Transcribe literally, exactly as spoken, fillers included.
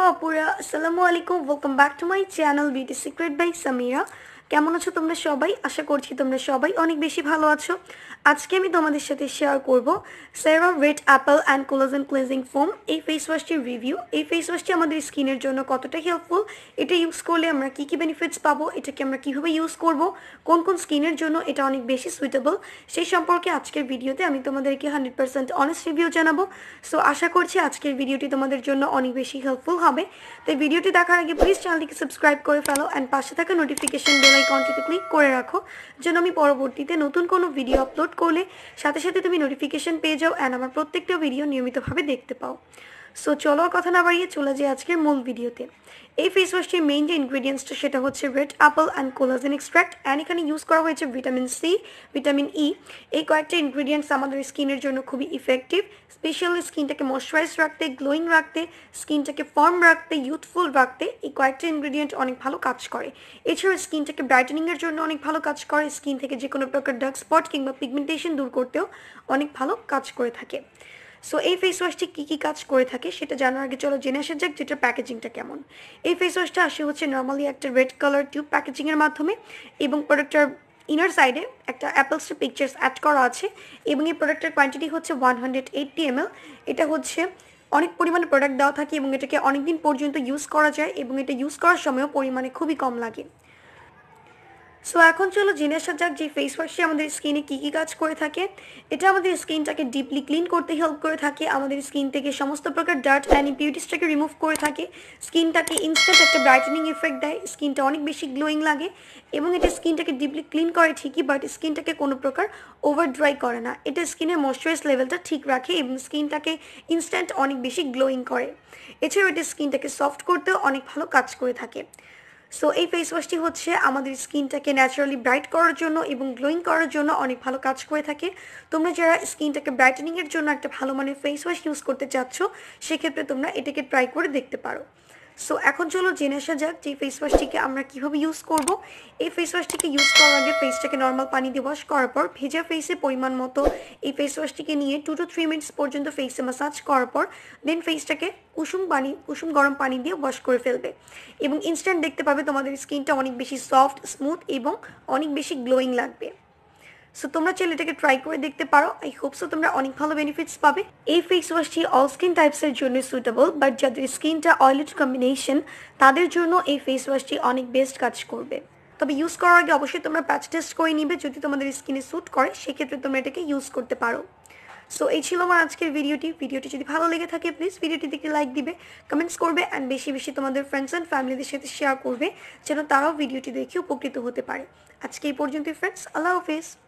আপুরা আসসালামু আলাইকুম welcome back to my channel beauty secret by Samira. কেমন আছো তোমরা সবাই? আশা করছি তোমরা সবাই অনেক বেশি ভালো আছো। আজকে আমি তোমাদের সাথে শেয়ার করব সেরা red apple and collagen cleansing foam এই ফেস ওয়াশটির রিভিউ। এই ফেস ওয়াশটি আমাদের স্কিনের জন্য কতটা হেল্পফুল, এটা ইউজ করলে আমরা কী কী বেনিফিটস পাবো, এটাকে আমরা কীভাবে ইউজ করব, কোন কোন স্কিনের জন্য এটা অনেক বেশি সুইটেবল, সেই সম্পর্কে আজকের ভিডিওতে আমি তোমাদেরকে হান্ড্রেড পার্সেন্ট অনেস্ট রিভিউ জানাবো। সো আশা করছি আজকের ভিডিওটি তোমাদের জন্য অনেক বেশি হেল্পফুল হবে। তো এই ভিডিওটি দেখার আগে প্লিজ চ্যানেলটিকে সাবস্ক্রাইব করে ফেলো অ্যান্ড পাশে থাকা নোটিফিকেশন বেল আইকনটিতে ক্লিক করে রাখো, যেন আমি পরবর্তীতে নতুন কোনো ভিডিও আপলোড করলে সাথে সাথে তুমি নোটিফিকেশন পেয়ে যাও অ্যান্ড আমার প্রত্যেকটা ভিডিও নিয়মিতভাবে দেখতে পাও। সো চলো আর কথা না বাড়িয়ে চলে যাই আজকের মূল ভিডিওতে। এই ফেস ওয়াশটির মেইন যে ইনগ্রিডিয়েন্টসটা সেটা হচ্ছে red apple and collagen extract, and এখানে ইউজ করা হয়েছে ভিটামিন সি, ভিটামিন ই। এই কয়েকটা ইনগ্রিডিয়েন্টস আমাদের স্কিনের জন্য খুবই ইফেক্টিভ, স্পেশালি স্কিনটাকে ময়শ্চারাইজ রাখতে, গ্লোয়িং রাখতে, স্কিনটাকে ফার্ম রাখতে, ইউথফুল রাখতে এই কয়েকটা ইনগ্রিডিয়েন্ট অনেক ভালো কাজ করে। এছাড়াও স্কিনটাকে ব্রাইটেনিংয়ের জন্য অনেক ভালো কাজ করে, স্কিন থেকে যে কোনো প্রকার ডার্ক স্পট কিংবা পিগমেন্টেশন দূর করতেও অনেক ভালো কাজ করে থাকে। সো এই ফেস ওয়াশটি কী কী কাজ করে থাকে সেটা জানার আগে চলো জেনে আসা যাক যেটার প্যাকেজিংটা কেমন। এই ফেস ওয়াশটা আসে হচ্ছে নর্মালি একটা রেড কালার টিউব প্যাকেজিংয়ের মাধ্যমে, এবং প্রোডাক্টটার ইনার সাইডে একটা অ্যাপলসের পিকচার্স অ্যাড করা আছে, এবং এই প্রোডাক্টের কোয়ান্টিটি হচ্ছে ওয়ান হান্ড্রেড এইটটি এম এল। এটা হচ্ছে অনেক পরিমাণে প্রোডাক্ট দেওয়া থাকে এবং এটাকে অনেক দিন পর্যন্ত ইউজ করা যায়, এবং এটা ইউজ করার সময়ও পরিমাণে খুবই কম লাগে। সো এখন চলো জেনে আসা যাক যে ফেস ওয়াশটি আমাদের স্কিনে কী কী কাজ করে থাকে। এটা আমাদের স্কিনটাকে ডিপলি ক্লিন করতে হেল্প করে থাকে, আমাদের স্কিন থেকে সমস্ত প্রকার ডার্ট অ্যান্ড ইম্পিউরিটিসটাকে রিমুভ করে থাকে, স্কিনটাকে ইনস্ট্যান্ট একটা ব্রাইটেনিং এফেক্ট দেয়, স্কিনটা অনেক বেশি গ্লোয়িং লাগে, এবং এটা স্কিনটাকে ডিপলি ক্লিন করে ঠিকই, বাট স্কিনটাকে কোনো প্রকার ওভার ড্রাই করে না। এটা স্কিনের ময়শ্চারাইজ লেভেলটা ঠিক রাখে এবং স্কিনটাকে ইনস্ট্যান্ট অনেক বেশি গ্লোয়িং করে। এছাড়াও এটা স্কিনটাকে সফট করতেও অনেক ভালো কাজ করে থাকে। সো এই ফেস ওয়াশটি হচ্ছে আমাদের স্কিনটাকে ন্যাচারালি ব্রাইট করার জন্য এবং গ্লোয়িং করার জন্য অনেক ভালো কাজ করে থাকে। তোমরা যারা স্কিনটাকে ব্রাইটেনিংয়ের জন্য একটা ভালো মানের ফেস ওয়াশ ইউজ করতে চাচ্ছ, সেক্ষেত্রে তোমরা এটাকে ট্রাই করে দেখতে পারো। সো এখন চলো জেনে আসা যাক যে ফেস ওয়াশটিকে আমরা কীভাবে ইউজ করব। এই ফেস ওয়াশটিকে ইউজ করার আগে ফেসটাকে নর্মাল পানি দিয়ে ওয়াশ করার পর ভেজা ফেসে পরিমাণ মতো এই ফেস ওয়াশটিকে নিয়ে টু টু থ্রি মিনিটস পর্যন্ত ফেসে ম্যাসাজ করার পর দেন ফেসটাকে কুসুম পানি কুসুম গরম পানি দিয়ে ওয়াশ করে ফেলবে, এবং ইনস্ট্যান্ট দেখতে পাবে তোমাদের স্কিনটা অনেক বেশি সফট, স্মুথ এবং অনেক বেশি গ্লোয়িং লাগবে। সো তোমরা চাইলে এটাকে ট্রাই করে দেখতে পারো। আই হোপ সো তোমরা অনেক ভালো বেনিফিটস পাবে। এই ফেস ওয়াশটি অল স্কিন টাইপসের জন্য সুটেবল, বাট যাদের স্কিনটা অয়েলি কম্বিনেশন তাদের জন্য এই ফেস ওয়াশটি অনেক বেস্ট কাজ করবে। তবে ইউজ করার আগে অবশ্যই তোমরা প্যাচ টেস্ট করে নিবে, যদি তোমাদের স্কিনে স্যুট করে সেক্ষেত্রে তোমরা এটাকে ইউজ করতে পারো। সো এই ছিল আমার আজকের ভিডিওটি। ভিডিওটি যদি ভালো লেগে থাকে প্লিজ ভিডিওটিতে একটি লাইক দিবে, কমেন্টস করবে অ্যান্ড বেশি বেশি তোমাদের ফ্রেন্ডস অ্যান্ড ফ্যামিলিদের সাথে শেয়ার করবে, যেন তারাও ভিডিওটি দেখে উপকৃত হতে পারে। আজকে এই পর্যন্তই ফ্রেন্ডস, আল্লাহ হাফেজ।